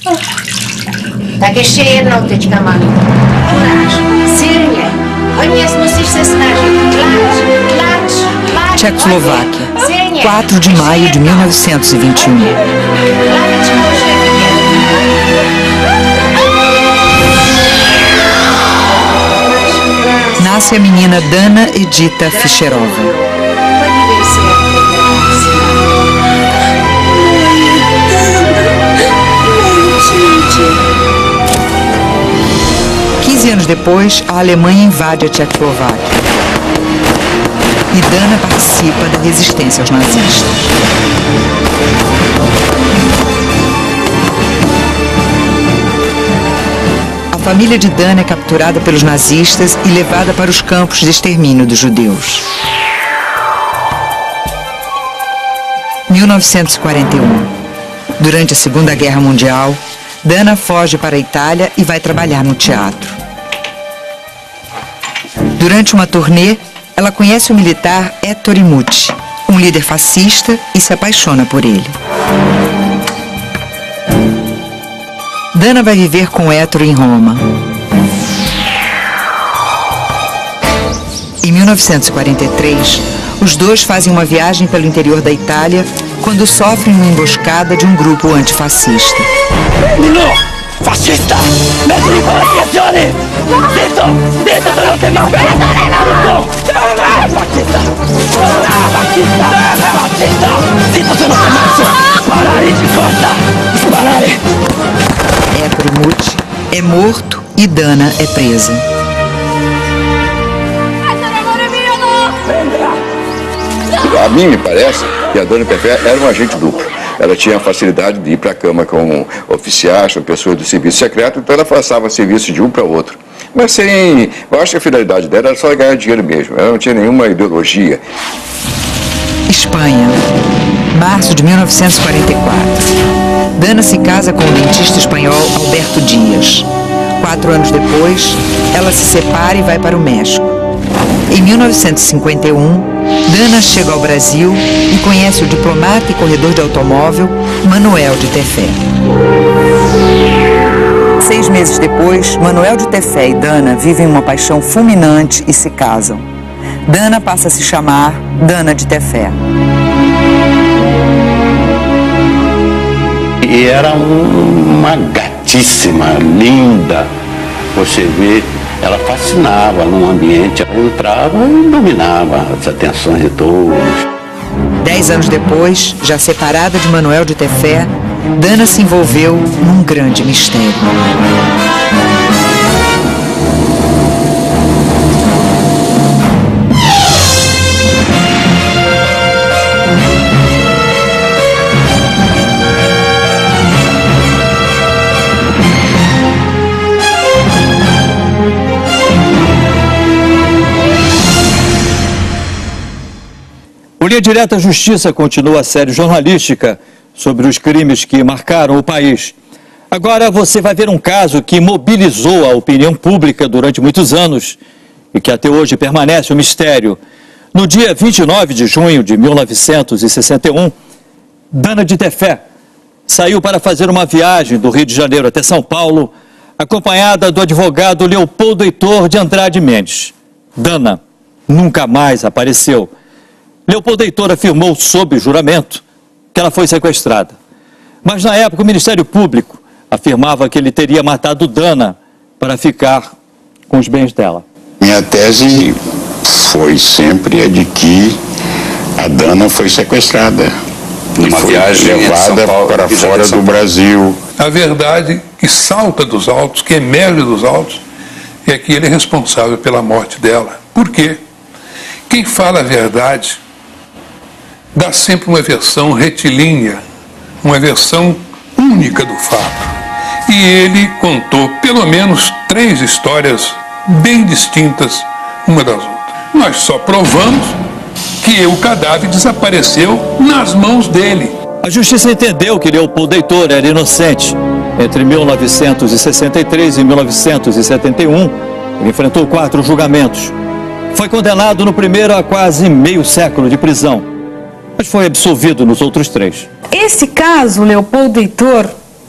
Tak ještě jednou teďka, maminko. Kuráž, silně. Hodně musíš se snažit. Tlač. Tchecoslováquia, 4 de maio de 1921. Nasce a menina Dana Edita Fischerova. 15 anos depois, a Alemanha invade a Tchecoslováquia. E Dana participa da resistência aos nazistas. A família de Dana é capturada pelos nazistas e levada para os campos de extermínio dos judeus. 1941. Durante a Segunda Guerra Mundial, Dana foge para a Itália e vai trabalhar no teatro. Durante uma turnê, ela conhece o militar Ettore Muti, um líder fascista, e se apaixona por ele. Dana vai viver com Ettore em Roma. Em 1943, os dois fazem uma viagem pelo interior da Itália quando sofrem uma emboscada de um grupo antifascista. No! Fascista! Messo di provocazione! Zitto! Zitto, se non ti va bene! No! Fascista! Fascista! Fascista! Zitto, se non ti ammazzo! Sparare di costa! Sparare! Ettore Muti é morto e Dana é presa. A mim me parece que a Dana Perfé era um agente duplo. Ela tinha a facilidade de ir para a cama com oficiais, com pessoas do serviço secreto, então ela passava serviço de um para outro. Mas sem... Eu acho que a finalidade dela era só ganhar dinheiro mesmo. Ela não tinha nenhuma ideologia. Espanha, março de 1944. Dana se casa com o dentista espanhol Alberto Dias. 4 anos depois, ela se separa e vai para o México. Em 1951, Dana chega ao Brasil e conhece o diplomata e corredor de automóvel Manuel de Tefé. 6 meses depois, Manuel de Tefé e Dana vivem uma paixão fulminante e se casam. Dana passa a se chamar Dana de Tefé. E era uma gatíssima, linda. Você vê, ela fascinava num ambiente, ela entrava e dominava as atenções de todos. 10 anos depois, já separada de Manuel de Tefé, Dana se envolveu num grande mistério. O Linha Direta Justiça continua a série jornalística sobre os crimes que marcaram o país. Agora você vai ver um caso que mobilizou a opinião pública durante muitos anos e que até hoje permanece um mistério. No dia 29 de junho de 1961, Dana de Tefé saiu para fazer uma viagem do Rio de Janeiro até São Paulo, acompanhada do advogado Leopoldo Heitor de Andrade Mendes. Dana nunca mais apareceu. Leopoldo Heitor afirmou sob juramento que ela foi sequestrada. Mas na época o Ministério Público afirmava que ele teria matado Dana para ficar com os bens dela. Minha tese foi sempre a de que a Dana foi sequestrada. Numa viagem levada para fora do Brasil. A verdade que salta dos autos, que emerge dos autos, é que ele é responsável pela morte dela. Por quê? Quem fala a verdade dá sempre uma versão retilínea, uma versão única do fato. E ele contou pelo menos 3 histórias bem distintas uma das outras. Nós só provamos que o cadáver desapareceu nas mãos dele. A justiça entendeu que Leopoldo Heitor era inocente. Entre 1963 e 1971, ele enfrentou 4 julgamentos. Foi condenado no primeiro a quase meio século de prisão, mas foi absolvido nos outros 3. Esse caso, Leopoldo Heitor,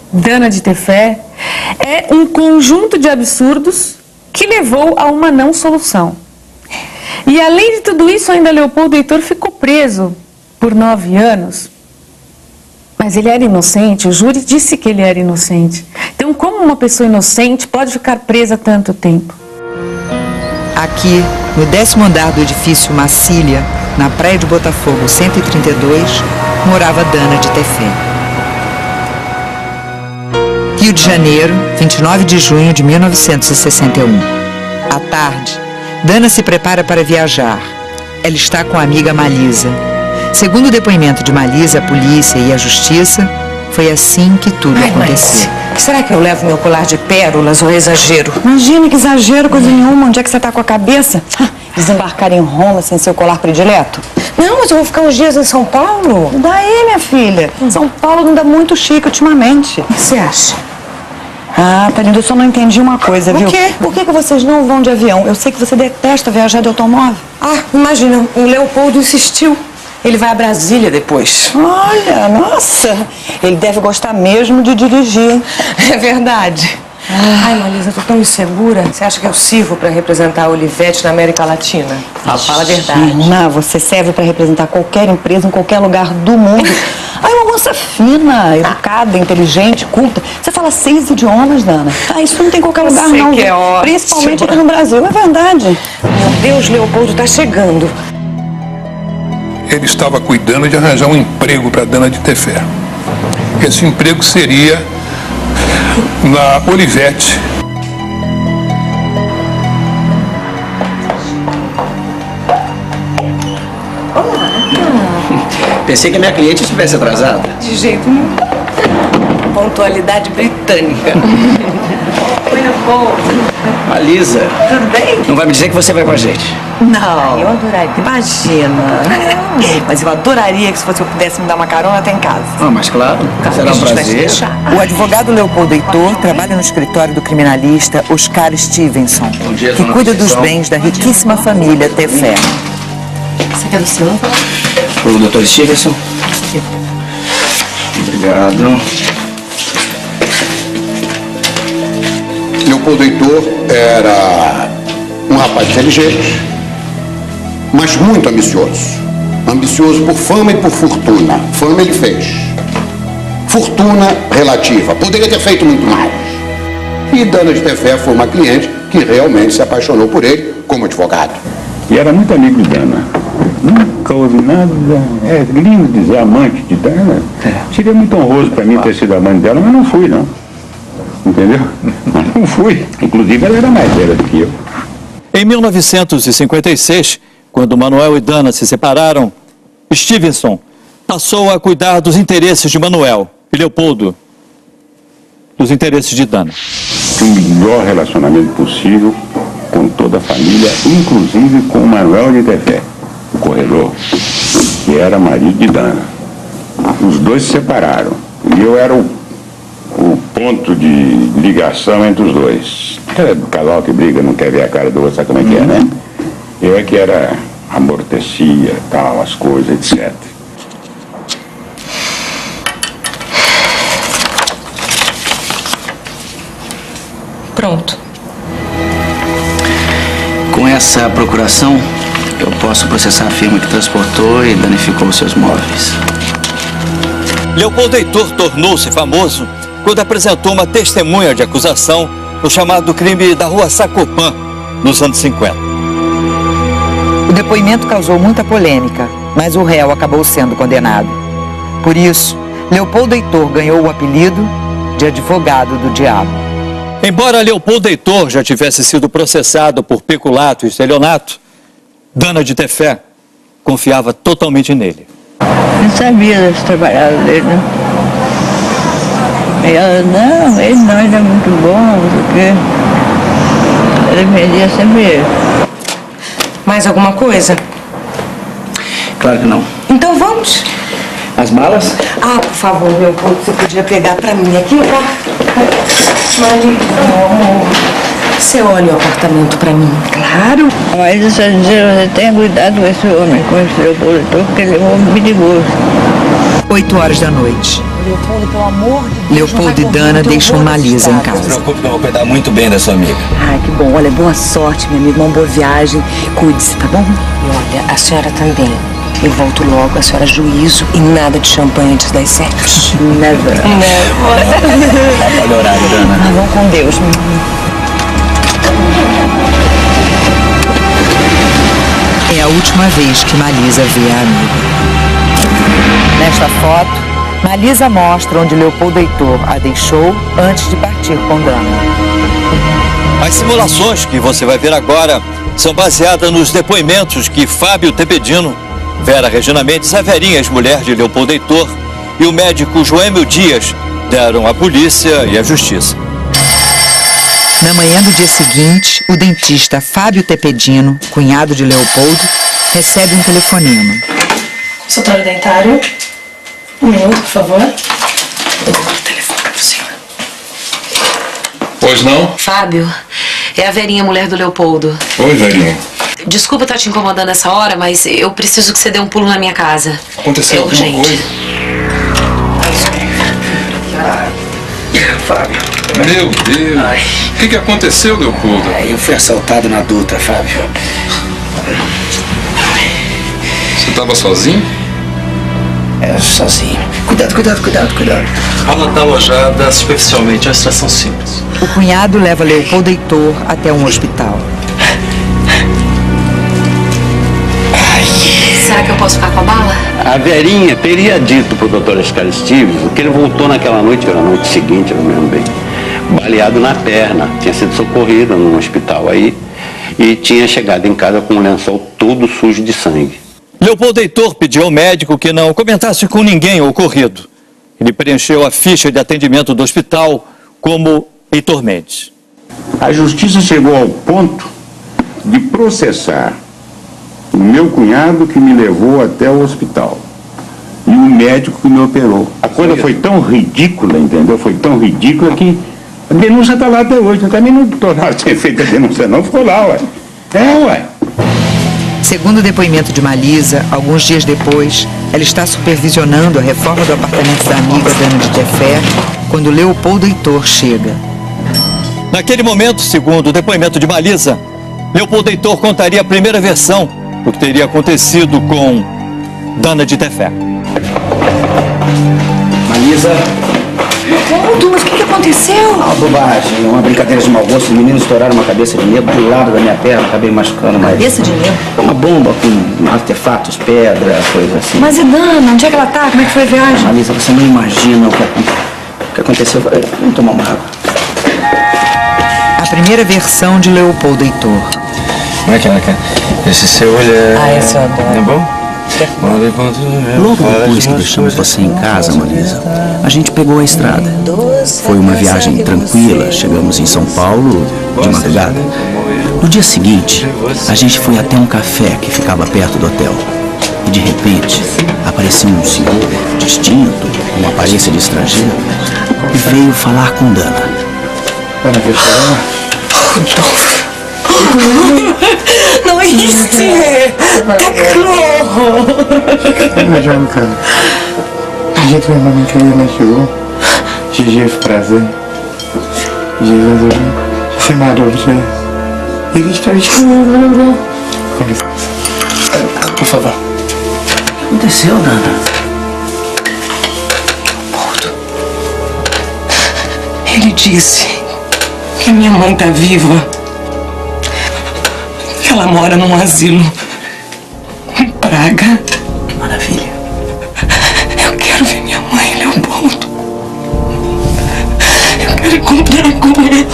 Dana de Tefé é um conjunto de absurdos que levou a uma não solução. E além de tudo isso, ainda Leopoldo Heitor ficou preso por 9 anos. Mas ele era inocente, o júri disse que ele era inocente. Então, como uma pessoa inocente pode ficar presa tanto tempo? Aqui, no 10º andar do edifício Massília, na praia de Botafogo 132, morava Dana de Tefé. Rio de Janeiro, 29 de junho de 1961. À tarde, Dana se prepara para viajar. Ela está com a amiga Malisa. Segundo o depoimento de Malisa, a polícia e a justiça, foi assim que tudo aconteceu. Mas, será que eu levo meu colar de pérolas ou exagero? Imagina que exagero, coisa nenhuma. Onde é que você tá com a cabeça? Desembarcar em Roma sem seu colar predileto? Não, mas eu vou ficar uns dias em São Paulo. Daí, minha filha. São Paulo não dá muito chique ultimamente. O que você acha? Ah, Talindo, eu só não entendi uma coisa, viu? O quê? Por que vocês não vão de avião? Eu sei que você detesta viajar de automóvel. Ah, imagina, o Leopoldo insistiu. Ele vai a Brasília depois. Olha, nossa, ele deve gostar mesmo de dirigir. É verdade. Ai, Malisa, eu tô tão insegura. Você acha que eu sirvo para representar a Olivetti na América Latina? Fala a verdade. Não, você serve para representar qualquer empresa em qualquer lugar do mundo. Ai, uma moça fina, educada, inteligente, culta. Você fala 6 idiomas, Dana. Ah, isso não tem em qualquer lugar, não. Que é ótimo. Principalmente aqui no Brasil, é verdade. Meu Deus, Leopoldo tá chegando. Ele estava cuidando de arranjar um emprego para Dana de Tefé. Esse emprego seria na Olivetti. Pensei que a minha cliente estivesse atrasada. De jeito nenhum. Pontualidade britânica. Oi, Leopoldo. Malisa, Tudo bem? não vai me dizer que você vai com a gente? Não. Eu adoraria. Imagina. Mas eu adoraria que se você pudesse me dar uma carona até em casa. Ah, mas claro, será um prazer. O advogado Leopoldo Heitor trabalha no escritório do criminalista Oscar Stevenson, dia, que dona cuida dos Conceição. bens da riquíssima família Tefé. Você quer do senhor? O doutor Stevenson. Obrigado. Leopoldo Heitor era um rapaz inteligente, mas muito ambicioso. Ambicioso por fama e por fortuna. Fama ele fez. Fortuna relativa. Poderia ter feito muito mais. E Dana de Tefé foi uma cliente que realmente se apaixonou por ele como advogado. E era muito amigo de Dana. Nunca houve nada. É lindo dizer amante de Dana. Seria muito honroso para mim ter sido amante dela, mas não fui, não. Entendeu? Mas não fui. Inclusive, ela era mais velha do que eu. Em 1956, quando Manuel e Dana se separaram, Stevenson passou a cuidar dos interesses de Manuel e Leopoldo, dos interesses de Dana. O melhor relacionamento possível com toda a família, inclusive com o Manuel de Tefé, o corredor, que era marido de Dana. Os dois se separaram e eu era o ponto de ligação entre os dois. Aquele casal que briga, não quer ver a cara do outro, sabe como é que é, né? Eu é que era amortecia, tal, as coisas, etc. Pronto. Com essa procuração, eu posso processar a firma que transportou e danificou os seus móveis. Leopoldo Heitor tornou-se famoso quando apresentou uma testemunha de acusação no chamado crime da Rua Sacopã, nos anos 50. O depoimento causou muita polêmica, mas o réu acabou sendo condenado. Por isso, Leopoldo Heitor ganhou o apelido de advogado do diabo. Embora Leopoldo Heitor já tivesse sido processado por peculato e estelionato, Dana de Tefé confiava totalmente nele. Não sabia das trabalhadas dele, né? E ela, não, ele é muito bom, não sei o quê. Ela defendia sempre ele. Mais alguma coisa? Claro que não. Então vamos. As malas? Ah, por favor, Leopoldo, você podia pegar pra mim aqui, tá? Marido, você olha o apartamento pra mim. Claro. Mas eu só dizer, você tenha cuidado com esse homem, com esse Leopoldo, porque ele é um homem perigoso. 8h da noite. Leopoldo, pelo amor de Deus. Leopoldo e Dana deixam Malisa em Não se casa. preocupe que eu vou cuidar muito bem da sua amiga. Ai, que bom. Olha, boa sorte, minha amiga. Uma boa viagem. Cuide-se, tá bom? E olha, a senhora também. Eu volto logo, a senhora juízo e nada de champanhe antes das 7. Never. Olha o horário, Dana. Ah, vão com Deus. É a última vez que Malisa vê a amiga. Nesta foto, Malisa mostra onde Leopoldo Heitor a deixou antes de partir com Dana. As simulações que você vai ver agora são baseadas nos depoimentos que Fábio Tepedino, Vera Regina Mendes, a Verinha, ex-mulher de Leopoldo Heitor, e o médico Joêmio Dias deram à polícia e à justiça. Na manhã do dia seguinte, o dentista Fábio Tepedino, cunhado de Leopoldo, recebe um telefonema. Consultório dentário. Um minuto, por favor. Eu vou o telefone pra você. Pois não? Fábio, é a Verinha, mulher do Leopoldo. Oi, Verinha. Desculpa estar te incomodando essa hora, mas eu preciso que você dê um pulo na minha casa. Aconteceu alguma urgente. coisa? Fábio. Meu Deus. O que aconteceu, Leopoldo? Eu fui assaltado na Dutra, Fábio. Você estava sozinho? Sozinho. Cuidado. Ela está alojada superficialmente, é uma extração simples. O cunhado leva Leopoldo Heitor até um hospital. Será que eu posso ficar com a bala? A Verinha teria dito pro Dr. Oscar Estives que ele voltou naquela noite, ou na noite seguinte, eu não lembro bem, baleado na perna, tinha sido socorrido num hospital aí e tinha chegado em casa com um lençol todo sujo de sangue. Leopoldo Heitor pediu ao médico que não comentasse com ninguém o ocorrido. Ele preencheu a ficha de atendimento do hospital como Heitor Mendes. A justiça chegou ao ponto de processar o meu cunhado que me levou até o hospital e o médico que me operou. A coisa foi tão ridícula, entendeu? Foi tão ridícula que a denúncia está lá até hoje. Eu também não estou lá sem feita a denúncia, não. Ficou lá, ué. Ué. Segundo o depoimento de Malisa, alguns dias depois, ela está supervisionando a reforma do apartamento da amiga Dana de Tefé quando Leopoldo Heitor chega. Naquele momento, segundo o depoimento de Malisa, Leopoldo Heitor contaria a primeira versão do que teria acontecido com Dana de Tefé. Malisa. Leopoldo, mas o que aconteceu? Uma bobagem, uma brincadeira de mau gosto. Os meninos estouraram uma cabeça de negro do lado da minha perna, acabei machucando mais. Cabeça de negro? Uma bomba com artefatos, pedra, coisa assim. Mas e Dana? Onde é que ela tá? Como é que foi a viagem? Malisa, você não imagina o que aconteceu. Vamos tomar uma água. A primeira versão de Leopoldo Heitor. Como é que é? Esse seu olhar. Ah, esse eu adoro. É bom? Logo depois que deixamos você em casa, Malisa, a gente pegou a estrada. Foi uma viagem tranquila, chegamos em São Paulo de madrugada. No dia seguinte, a gente foi até um café que ficava perto do hotel. E de repente, apareceu um senhor distinto, com uma aparência de estrangeiro, e veio falar com Dana. Dana, quer chorar? Não existe! Mas, cara, a gente vai mamãe que ele chegou. Gigi, prazer. Jesus, você é maravilhoso. Ele está escrevendo. Por favor. O que aconteceu, Dana? Ele disse que minha mãe tá viva. Que ela mora num asilo em Praga. Que maravilha. Eu quero ver minha mãe, Leopoldo. Eu quero encontrar com ela.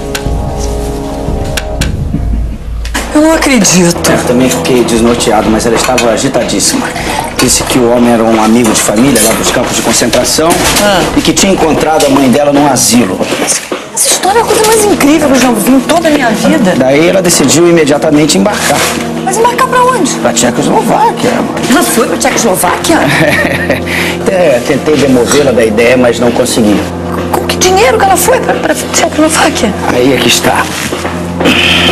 Eu não acredito. Eu também fiquei desnorteado, mas ela estava agitadíssima. Disse que o homem era um amigo de família lá dos campos de concentração e que tinha encontrado a mãe dela num asilo. Essa história é a coisa mais incrível que eu já ouvi em toda a minha vida. Daí ela decidiu imediatamente embarcar. Mas embarcar pra onde? Pra Tchecoslováquia. Ela foi pra Tchecoslováquia? Tentei demovê-la da ideia, mas não consegui. Com que dinheiro que ela foi pra Tchecoslováquia? Aí é que está.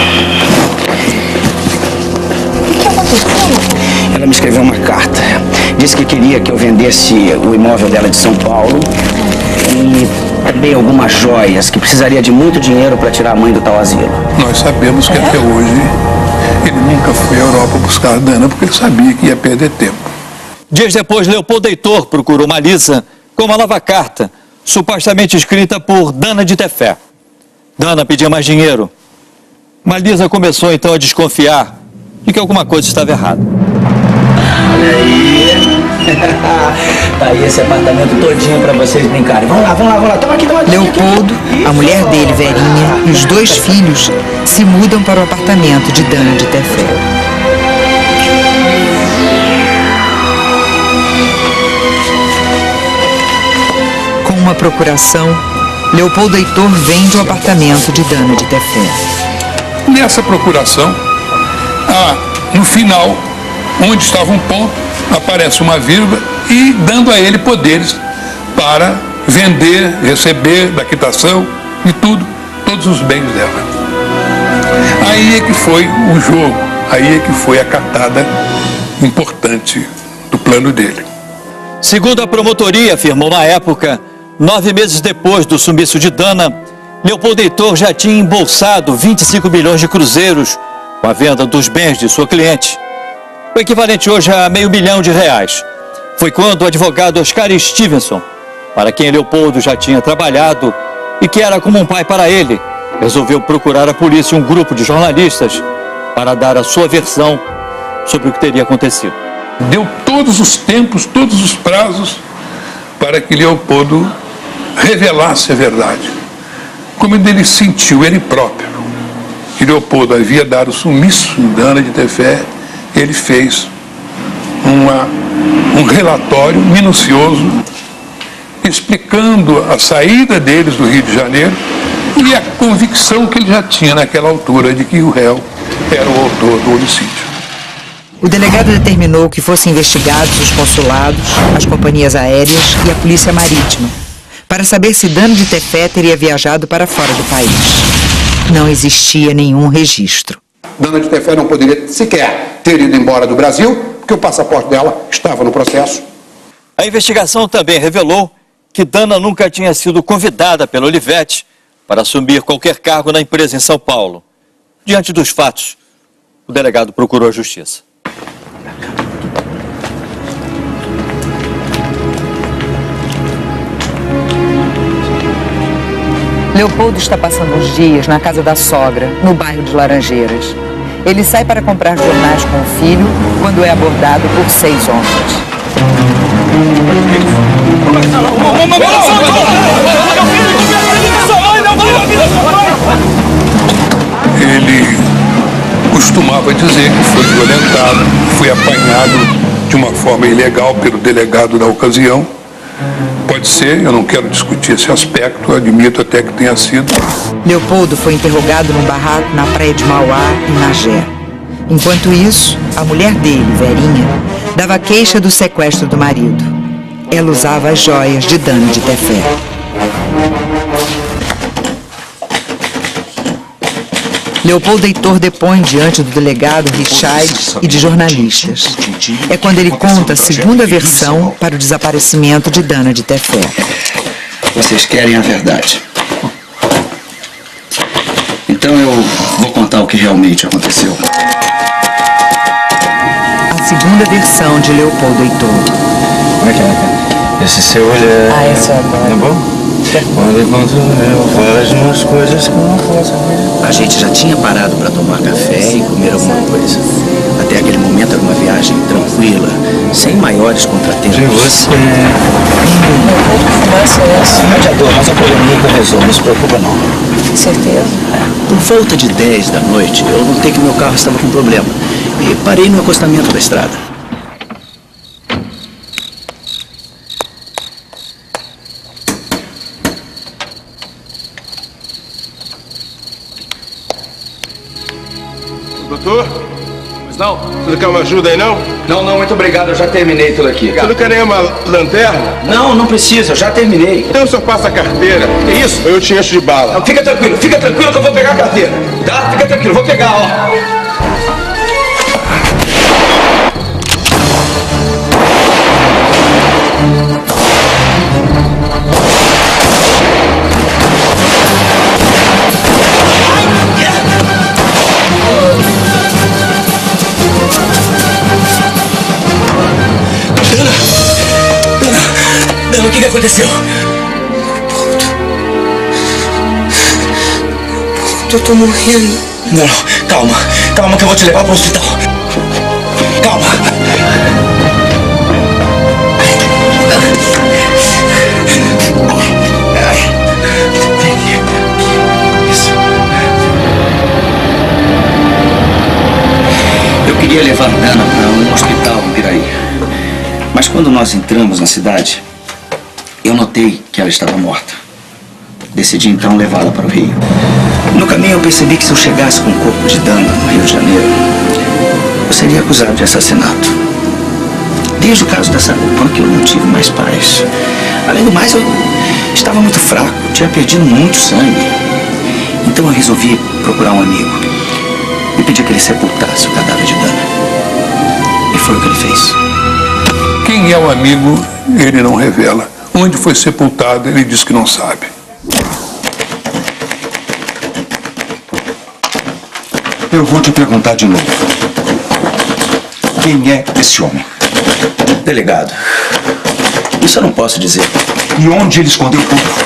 O que aconteceu? Ela me escreveu uma carta. Disse que queria que eu vendesse o imóvel dela de São Paulo e também algumas joias, que precisaria de muito dinheiro para tirar a mãe do tal asilo. Nós sabemos que até hoje ele nunca foi à Europa buscar a Dana porque ele sabia que ia perder tempo. Dias depois, Leopoldo Heitor procurou Malisa com uma nova carta, supostamente escrita por Dana de Tefé. Dana pedia mais dinheiro. Malisa começou então a desconfiar de que alguma coisa estava errada. Olha aí. Tá aí esse apartamento todinho para vocês brincarem. Vamos lá. Toma aqui. Leopoldo, a mulher dele, Verinha, e os 2 filhos se mudam para o apartamento de Dana de Tefé. Com uma procuração, Leopoldo Heitor vende o apartamento de Dana de Tefé. Nessa procuração, no final, onde estava um ponto, aparece uma vírgula e dando a ele poderes para vender, receber da quitação e tudo, todos os bens dela. Aí é que foi o jogo, aí é que foi a catada importante do plano dele. Segundo a promotoria afirmou na época, 9 meses depois do sumiço de Dana, Leopoldo Heitor já tinha embolsado 25 milhões de cruzeiros com a venda dos bens de sua cliente. O equivalente hoje a R$500 mil. Foi quando o advogado Oscar Stevenson, para quem Leopoldo já tinha trabalhado e que era como um pai para ele, resolveu procurar a polícia e um grupo de jornalistas para dar a sua versão sobre o que teria acontecido. Deu todos os tempos, todos os prazos para que Leopoldo revelasse a verdade. Como ele sentiu ele próprio que Leopoldo havia dado sumiço em Dana de Tefé, ele fez um relatório minucioso explicando a saída deles do Rio de Janeiro e a convicção que ele já tinha naquela altura de que o réu era o autor do homicídio. O delegado determinou que fossem investigados os consulados, as companhias aéreas e a polícia marítima, para saber se Dana de Tefé teria viajado para fora do país. Não existia nenhum registro. Dana de Tefé não poderia sequer ter ido embora do Brasil, porque o passaporte dela estava no processo. A investigação também revelou que Dana nunca tinha sido convidada pela Olivetti para assumir qualquer cargo na empresa em São Paulo. Diante dos fatos, o delegado procurou a justiça. Leopoldo está passando uns dias na casa da sogra, no bairro de Laranjeiras. Ele sai para comprar jornais com o filho quando é abordado por 6 homens. Ele costumava dizer que foi violentado, foi apanhado de uma forma ilegal pelo delegado da ocasião. Pode ser, eu não quero discutir esse aspecto, eu admito até que tenha sido. Leopoldo foi interrogado num barraco na praia de Mauá, em Magé. Enquanto isso, a mulher dele, Verinha, dava queixa do sequestro do marido. Ela usava as joias de Dana de Tefé. Leopoldo Heitor depõe diante do delegado Richard e de jornalistas. É quando ele conta a segunda versão para o desaparecimento de Dana de Tefé. Vocês querem a verdade. Então eu vou contar o que realmente aconteceu. A segunda versão de Leopoldo Heitor. Como é que é? Esse seu olhar... esse é bom. É bom? Quando eu faz umas coisas que eu não posso ver. A gente já tinha parado para tomar café e comer alguma coisa. Até aquele momento era uma viagem tranquila, sem maiores contratempos. E você? Mediador, mas a polêmica eu resolvo, não se preocupa não. Certeza? Por volta de 10 da noite, eu notei que meu carro estava com problema e parei no acostamento da estrada. Doutor? Mas não? Você não quer uma ajuda aí, não? Não, muito obrigado. Eu já terminei tudo aqui. Você não quer nem uma lanterna? Não precisa. Eu já terminei. Então o senhor passa a carteira. Que isso? Ou eu te encho de bala. Não, fica tranquilo que eu vou pegar a carteira. Tá? Fica tranquilo, vou pegar, ó. eu tô morrendo. Não, calma. Calma que eu vou te levar pro hospital. Calma. Eu queria levar Dana para um hospital em Piraí. Mas quando nós entramos na cidade, eu notei que ela estava morta. Decidi então levá-la para o Rio. No caminho eu percebi que se eu chegasse com o corpo de Dana no Rio de Janeiro, eu seria acusado de assassinato. Desde o caso da Sarupan que eu não tive mais paz. Além do mais, eu estava muito fraco, tinha perdido muito sangue. Então eu resolvi procurar um amigo e pedi que ele sepultasse o cadáver de Dana. E foi o que ele fez. Quem é o amigo, ele não revela. Onde foi sepultado, ele diz que não sabe. Eu vou te perguntar de novo. Quem é esse homem? Delegado, isso eu não posso dizer. E onde ele escondeu o corpo?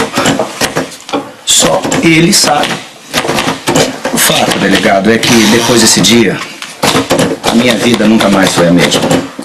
Só ele sabe. O fato, delegado, é que depois desse dia, a minha vida nunca mais foi a mesma.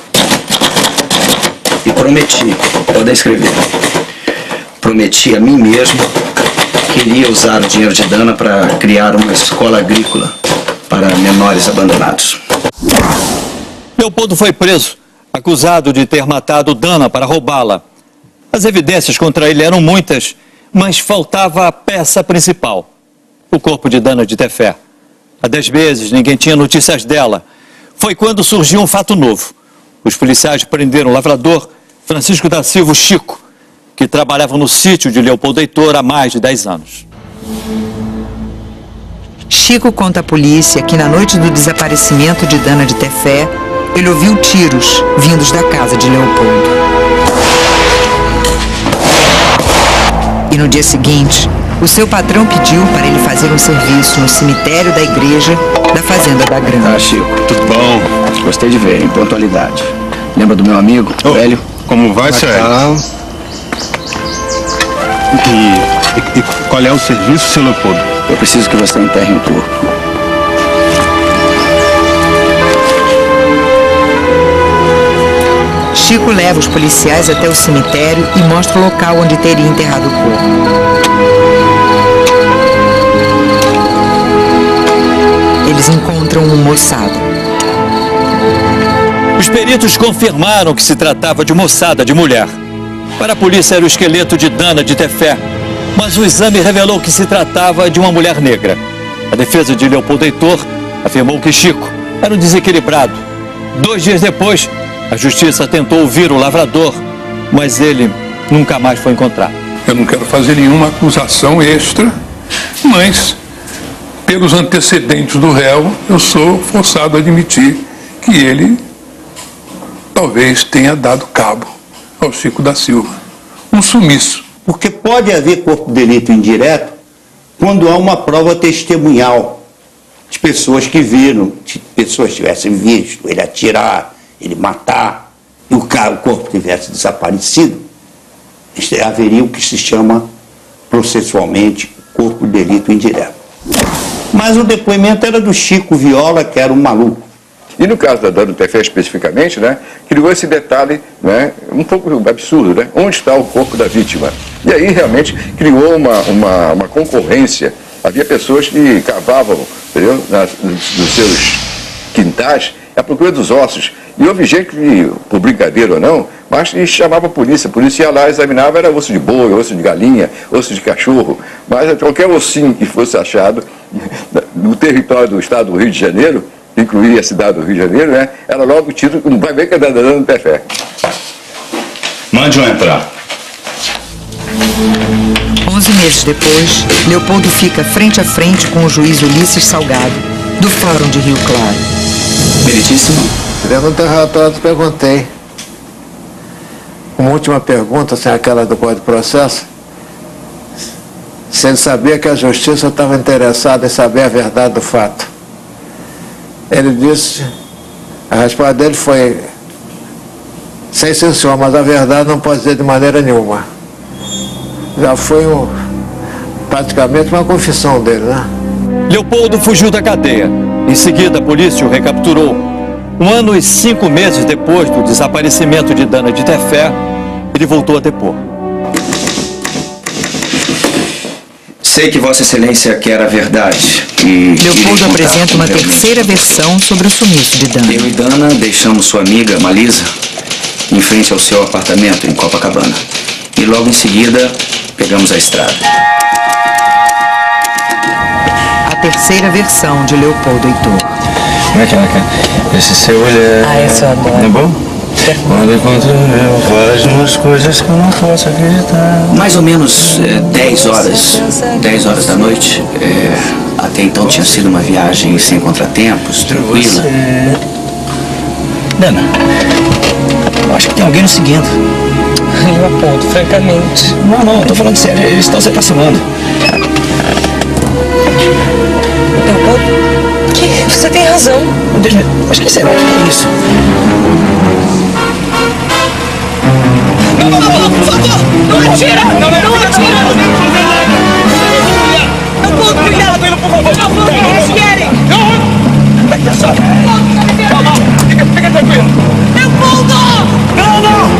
E prometi, pode escrever, prometi a mim mesmo que iria usar o dinheiro de Dana para criar uma escola agrícola para menores abandonados. Leopoldo foi preso, acusado de ter matado Dana para roubá-la. As evidências contra ele eram muitas, mas faltava a peça principal, o corpo de Dana de Tefé. Há 10 meses ninguém tinha notícias dela. Foi quando surgiu um fato novo. Os policiais prenderam o lavrador Francisco da Silva Chico, que trabalhava no sítio de Leopoldo Heitor há mais de 10 anos. Chico conta à polícia que na noite do desaparecimento de Dana de Tefé, ele ouviu tiros vindos da casa de Leopoldo. E no dia seguinte, o seu patrão pediu para ele fazer um serviço no cemitério da igreja da Fazenda da Granja. Ah, Chico, tudo bom? Gostei de ver, em pontualidade. Lembra do meu amigo, velho? Como vai, Sérgio? E qual é o serviço, seu Leopoldo? Eu preciso que você enterre um corpo. Chico leva os policiais até o cemitério e mostra o local onde teria enterrado o corpo. Eles encontram um moçado. Os peritos confirmaram que se tratava de moçada, de mulher. Para a polícia era o esqueleto de Dana de Tefé, mas o exame revelou que se tratava de uma mulher negra. A defesa de Leopoldo Heitor afirmou que Chico era um desequilibrado. 2 dias depois, a justiça tentou ouvir o lavrador, mas ele nunca mais foi encontrado. Eu não quero fazer nenhuma acusação extra, mas, pelos antecedentes do réu, eu sou forçado a admitir que ele talvez tenha dado cabo ao Chico da Silva. Um sumiço. Porque pode haver corpo de delito indireto quando há uma prova testemunhal de pessoas que viram, se pessoas tivessem visto ele atirar, ele matar, e o corpo tivesse desaparecido, haveria o que se chama processualmente corpo de delito indireto. Mas o depoimento era do Chico Viola, que era um maluco. E no caso da Dana Tefé especificamente, né, criou esse detalhe, né, um pouco absurdo, né? Onde está o corpo da vítima? E aí realmente criou uma concorrência. Havia pessoas que cavavam, entendeu, nos seus quintais à procura dos ossos. E houve gente que, por brincadeira ou não, mas chamava a polícia ia lá, examinava, era osso de boi, osso de galinha, osso de cachorro, mas qualquer ossinho que fosse achado no território do estado do Rio de Janeiro, incluía a cidade do Rio de Janeiro, né, era logo tido, não vai ver que é da Dana Tefé. Mande-o entrar. 11 meses depois, Leopoldo fica frente a frente com o juiz Ulisses Salgado, do Fórum de Rio Claro. Meritíssimo. No teu relatório eu perguntei. Uma última pergunta, sem aquela do Código de Processo. Se ele sabia que a justiça estava interessada em saber a verdade do fato. Ele disse, a resposta dele foi, sim, senhor, mas a verdade não pode dizer de maneira nenhuma. Já foi praticamente uma confissão dele, né? Leopoldo fugiu da cadeia. Em seguida, a polícia o recapturou. 1 ano e 5 meses depois do desaparecimento de Dana de Tefé, ele voltou a depor. Sei que Vossa Excelência quer a verdade. Leopoldo apresenta uma terceira versão sobre o sumiço de Dana. Eu e Dana deixamos sua amiga, Malisa, em frente ao seu apartamento em Copacabana. E logo em seguida, pegamos a estrada. A terceira versão de Leopoldo Heitor. Como é que é? Esse seu olhar. Ah, esse eu adoro. Não é bom? Quando encontro eu, faz umas coisas que eu não posso acreditar. Mais ou menos 10 horas da noite. Até então tinha sido uma viagem sem contratempos, tranquila. Dana, eu acho que tem alguém nos seguindo. Leopoldo, francamente. Não, tô falando sério, eles estão se aproximando. Leopoldo, você tem razão. Mas que será? Que é isso? Não, por favor! Não atira! Não atira! Leopoldo, cuidado! Por favor! O que eles querem? Calma! Fica tranquilo! Leopoldo! Dana!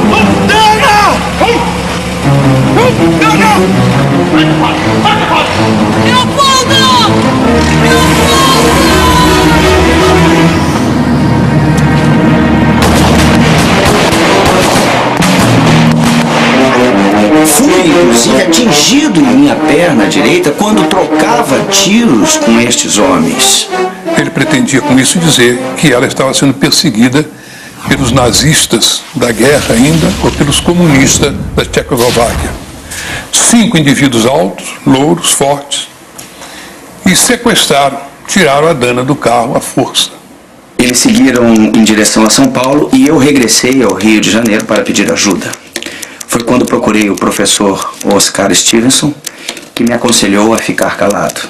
Fui, inclusive, atingido em minha perna direita quando trocava tiros com estes homens. Ele pretendia com isso dizer que ela estava sendo perseguida pelos nazistas da guerra ainda ou pelos comunistas da Tchecoslováquia. 5 indivíduos altos, louros, fortes, e sequestraram, tiraram a Dana do carro à força. Eles seguiram em direção a São Paulo e eu regressei ao Rio de Janeiro para pedir ajuda. Foi quando procurei o professor Oscar Stevenson, que me aconselhou a ficar calado.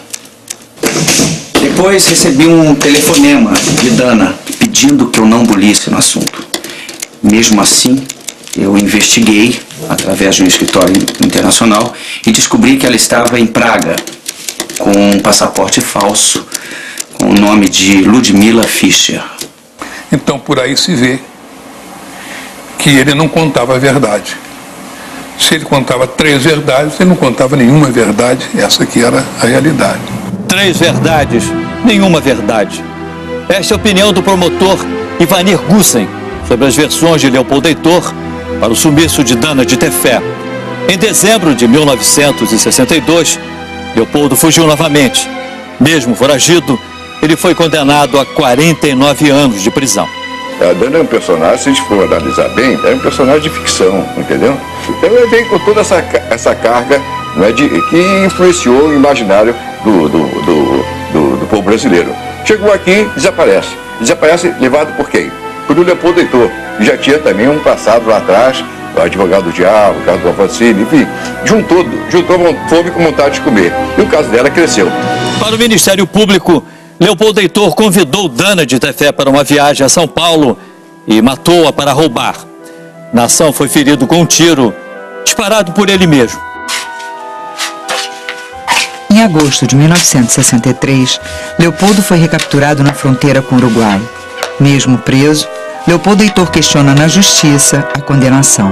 Depois recebi um telefonema de Dana pedindo que eu não bulisse no assunto. Mesmo assim, eu investiguei através de um escritório internacional e descobri que ela estava em Praga com um passaporte falso com o nome de Ludmila Fischer. Então por aí se vê que ele não contava a verdade. Se ele contava 3 verdades, ele não contava nenhuma verdade. Essa aqui era a realidade. 3 verdades, nenhuma verdade. Esta é a opinião do promotor Ivanir Gussen sobre as versões de Leopoldo Heitor para o sumiço de Dana de Tefé. Em dezembro de 1962, Leopoldo fugiu novamente. Mesmo foragido, ele foi condenado a 49 anos de prisão. A Dana é um personagem, se a gente for analisar bem, é um personagem de ficção, entendeu? Então ele vem com toda essa carga, não é, que influenciou o imaginário do povo brasileiro. Chegou aqui, desaparece. Desaparece levado por quem? Por Leopoldo Heitor, que já tinha também um passado lá atrás, o advogado do diabo, o caso do Alfonsine, enfim, juntou fome com vontade de comer. E o caso dela cresceu. Para o Ministério Público, Leopoldo Heitor convidou Dana de Tefé para uma viagem a São Paulo e matou-a para roubar. Na ação foi ferido com um tiro, disparado por ele mesmo. Em agosto de 1963, Leopoldo foi recapturado na fronteira com o Uruguai. Mesmo preso, Leopoldo Heitor questiona na justiça a condenação.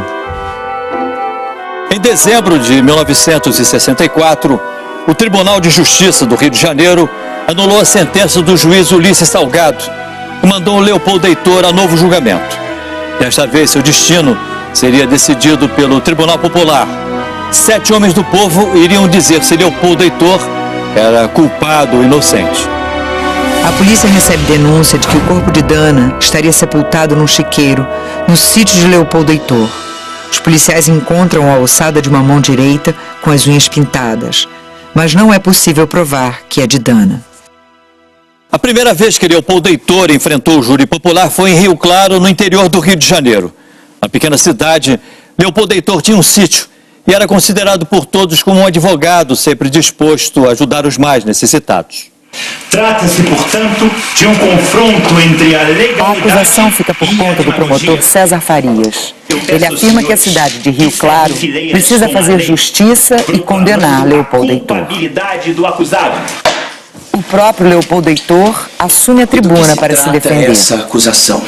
Em dezembro de 1964, o Tribunal de Justiça do Rio de Janeiro anulou a sentença do juiz Ulisses Salgado e mandou Leopoldo Heitor a novo julgamento. Desta vez, seu destino seria decidido pelo Tribunal Popular. 7 homens do povo iriam dizer se Leopoldo Heitor era culpado ou inocente. A polícia recebe denúncia de que o corpo de Dana estaria sepultado num chiqueiro, no sítio de Leopoldo Heitor. Os policiais encontram a ossada de uma mão direita com as unhas pintadas, mas não é possível provar que é de Dana. A primeira vez que Leopoldo Heitor enfrentou o júri popular foi em Rio Claro, no interior do Rio de Janeiro. Na pequena cidade, Leopoldo Heitor tinha um sítio e era considerado por todos como um advogado sempre disposto a ajudar os mais necessitados. Trata-se, portanto, de um confronto entre a legalidade... A acusação fica por conta do promotor César Farias. Ele afirma que a cidade de Rio Claro precisa fazer justiça e condenar Leopoldo Heitor. Do acusado. O próprio Leopoldo Heitor assume a tribuna para se defender. Essa acusação.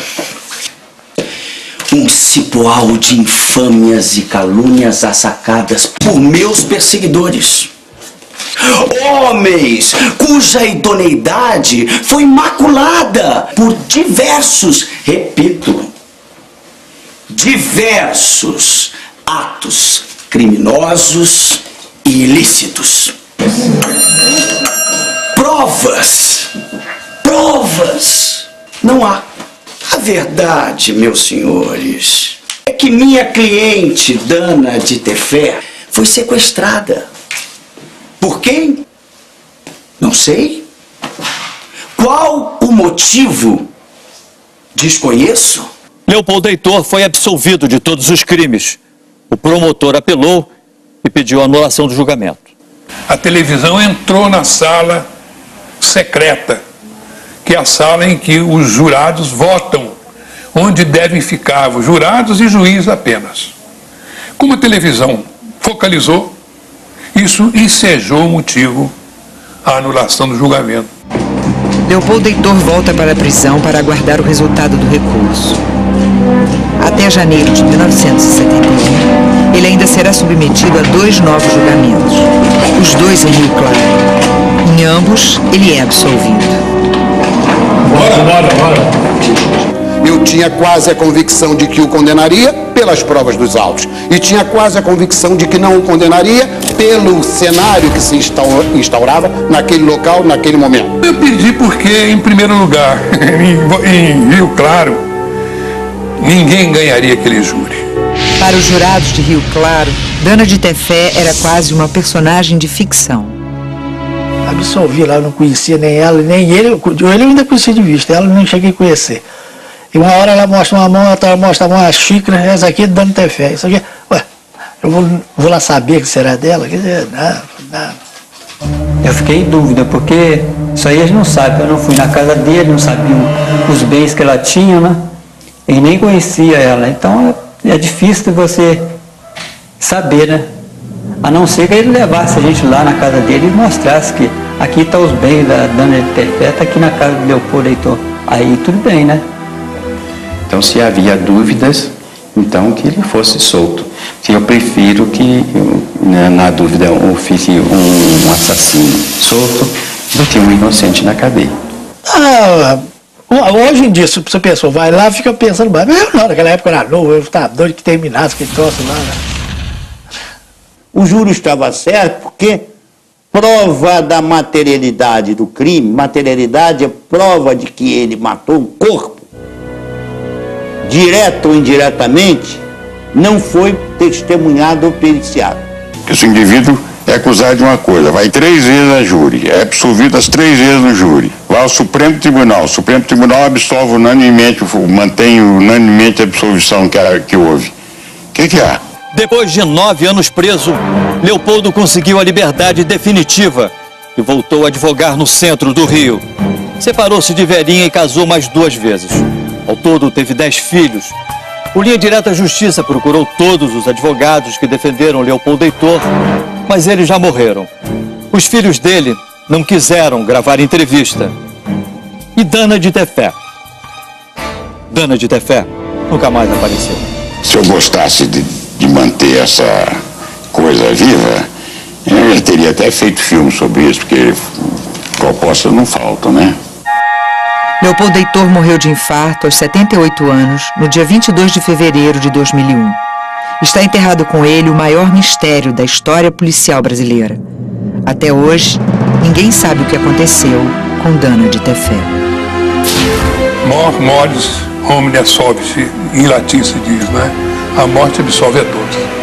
Um cipoal de infâmias e calúnias assacadas por meus perseguidores. Homens cuja idoneidade foi maculada por diversos, repito, diversos atos criminosos e ilícitos. Provas! Não há. A verdade, meus senhores, é que minha cliente, Dana de Tefé, foi sequestrada. Por quem? Não sei. Qual o motivo? Desconheço. Leopoldo Heitor foi absolvido de todos os crimes. O promotor apelou e pediu a anulação do julgamento. A televisão entrou na sala secreta, que é a sala em que os jurados votam, onde devem ficar os jurados e juízes apenas. Como a televisão focalizou, isso ensejou o motivo à anulação do julgamento. Leopoldo Heitor volta para a prisão para aguardar o resultado do recurso. Até janeiro de 1971, ele ainda será submetido a 2 novos julgamentos, os 2 em Rio Claro. Em ambos, ele é absolvido. Bora. Eu tinha quase a convicção de que o condenaria pelas provas dos autos. E tinha quase a convicção de que não o condenaria pelo cenário que se instaurava naquele local, naquele momento. Eu pedi porque, em primeiro lugar, em Rio Claro, ninguém ganharia aquele júri. Para os jurados de Rio Claro, Dana de Tefé era quase uma personagem de ficção. Absolvi lá, eu não conhecia nem ela, nem ele. Ele eu ainda conhecia de vista, ela eu não cheguei a conhecer. E uma hora ela mostra uma mão, outra hora mostra uma xícara, essa aqui é Dana de Tefé. Isso aqui, ué, eu vou lá saber que será dela? Quer dizer, não. Eu fiquei em dúvida, porque isso aí a gente não sabe. Eu não fui na casa dele, não sabia os bens que ela tinha, né? E nem conhecia ela. Então é difícil de você saber, né? A não ser que ele levasse a gente lá na casa dele e mostrasse que aqui estão os bens da Dana de Tefé, está aqui na casa do Leopoldo Heitor. Aí tudo bem, né? Então, se havia dúvidas, então que ele fosse solto. Eu prefiro que, na dúvida, eu fique um assassino solto do que um inocente na cadeia. Hoje em dia, se a pessoa vai lá, fica pensando, mas não, naquela época era novo, eu estava doido que terminasse aquele troço lá. Né? O júri estava certo porque prova da materialidade do crime, materialidade é prova de que ele matou um corpo, direto ou indiretamente, não foi testemunhado ou periciado. Esse indivíduo é acusado de uma coisa, vai 3 vezes a júri, é absolvido as 3 vezes no júri, vai ao Supremo Tribunal, o Supremo Tribunal absolve unanimemente, mantém unanimemente a absolvição que houve. O que há? Depois de 9 anos preso, Leopoldo conseguiu a liberdade definitiva e voltou a advogar no centro do Rio. Separou-se de velhinha e casou mais 2 vezes. Ao todo, teve 10 filhos. O Linha Direta Justiça procurou todos os advogados que defenderam Leopoldo Heitor, mas eles já morreram. Os filhos dele não quiseram gravar entrevista. E Dana de Tefé? Dana de Tefé nunca mais apareceu. Se eu gostasse de manter essa coisa viva, eu teria até feito filme sobre isso, porque propostas não faltam, né? Leopoldo Heitor morreu de infarto aos 78 anos, no dia 22 de fevereiro de 2001. Está enterrado com ele o maior mistério da história policial brasileira. Até hoje, ninguém sabe o que aconteceu com Dana de Tefé. Mor moris homine absolve, em latim se diz, né? A morte absolve a todos.